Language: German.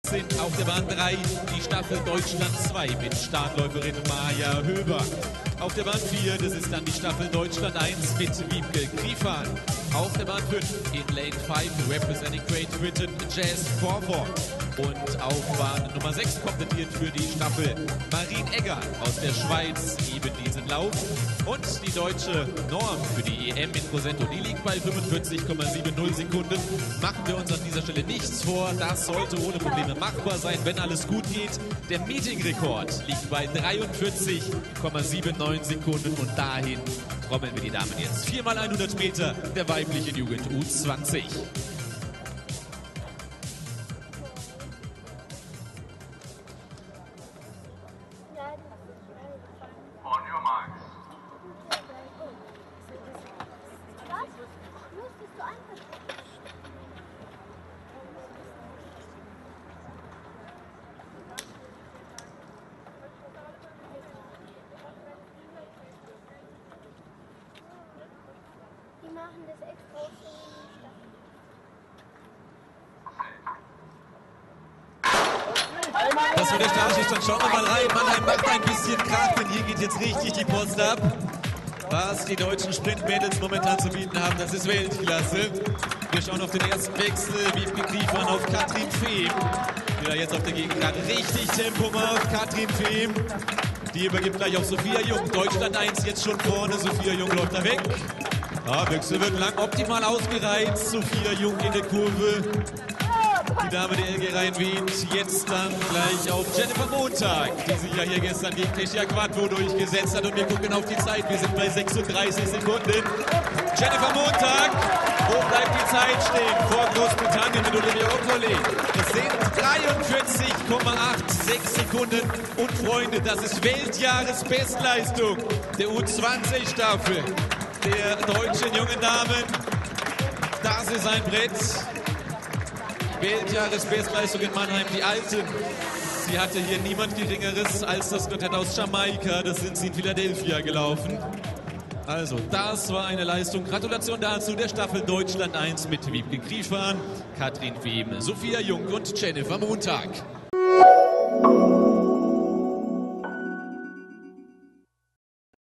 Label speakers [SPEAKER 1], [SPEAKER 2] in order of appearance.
[SPEAKER 1] sind auf der Bahn 3 die Staffel Deutschland 2 mit Startläuferin Maja Höber. Auf der Bahn 4, das ist dann die Staffel Deutschland 1 mit Wiebke Griefahn. Auf der Bahn 5 in Lane 5 representing Great Britain Jazz Crawford. Und auf Bahn Nummer 6 komplettiert für die Staffel Marien Egger aus der Schweiz eben diesen Lauf. Und die deutsche Norm für die EM in Grosseto, die liegt bei 45,70 Sekunden. Machen wir uns an dieser Stelle nichts vor, das sollte ohne Probleme machbar sein, wenn alles gut geht. Der Meeting-Rekord liegt bei 43,79 Sekunden und dahin trommeln wir die Damen jetzt. 4x100 Meter der weiblichen Jugend U20.
[SPEAKER 2] On your marks.
[SPEAKER 3] Die machen das extra für
[SPEAKER 1] Das wird der Startschuss, schauen wir mal rein. Mannheim macht ein bisschen Krach, denn hier geht jetzt richtig die Post ab. Was die deutschen Sprintmädels momentan zu bieten haben, das ist Weltklasse. Wir schauen auf den ersten Wechsel. Wiebke Griefahn auf Katrin Fehm, die da jetzt auf der Gegend gerade richtig Tempo macht. Katrin Fehm, die übergibt gleich auf Sophia Jung. Deutschland 1 jetzt schon vorne. Sophia Jung läuft da weg. Wechsel wird lang optimal ausgereizt. Sophia Jung in der Kurve. Die Dame der LG Rhein-Wien jetzt dann gleich auf Jennifer Montag, die sich ja hier gestern gegen Tessia Quadvo durchgesetzt hat. Und wir gucken auf die Zeit. Wir sind bei 36 Sekunden. Jennifer Montag, wo bleibt die Zeit stehen? Vor Großbritannien mit Olivia Ottoli. Das sind 43,86 Sekunden. Und Freunde, das ist Weltjahresbestleistung der U20-Staffel der deutschen jungen Damen. Das ist ein Brett. Weltjahresbestleistung in Mannheim, die Alten. Sie hatte hier niemand Geringeres als das Quartett aus Jamaika. Das sind sie in Philadelphia gelaufen. Also, das war eine Leistung. Gratulation dazu der Staffel Deutschland 1 mit Wiebke Griefahn, Katrin Fehm, Sophia Jung und Jennifer Montag.